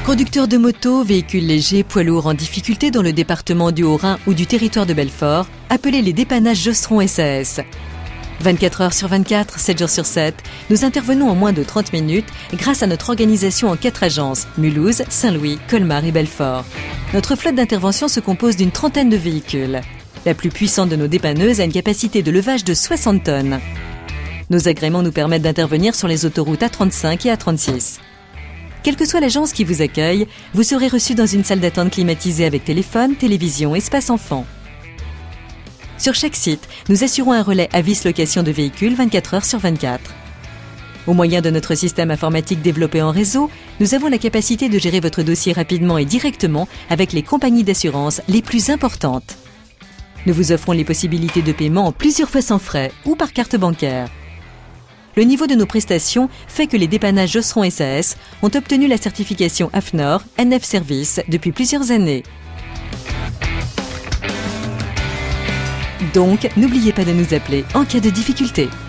Conducteurs de moto, véhicules légers, poids lourds en difficulté dans le département du Haut-Rhin ou du territoire de Belfort, appelez les dépannages Jostron SAS. 24 heures sur 24, 7 jours sur 7, nous intervenons en moins de 30 minutes grâce à notre organisation en 4 agences, Mulhouse, Saint-Louis, Colmar et Belfort. Notre flotte d'intervention se compose d'une trentaine de véhicules. La plus puissante de nos dépanneuses a une capacité de levage de 60 tonnes. Nos agréments nous permettent d'intervenir sur les autoroutes A35 et A36. Quelle que soit l'agence qui vous accueille, vous serez reçu dans une salle d'attente climatisée avec téléphone, télévision, espace enfant. Sur chaque site, nous assurons un relais avis location de véhicules 24 heures sur 24. Au moyen de notre système informatique développé en réseau, nous avons la capacité de gérer votre dossier rapidement et directement avec les compagnies d'assurance les plus importantes. Nous vous offrons les possibilités de paiement en plusieurs fois sans frais ou par carte bancaire. Le niveau de nos prestations fait que les dépannages Jostron SAS ont obtenu la certification AFNOR NF Service depuis plusieurs années. Donc, n'oubliez pas de nous appeler en cas de difficulté.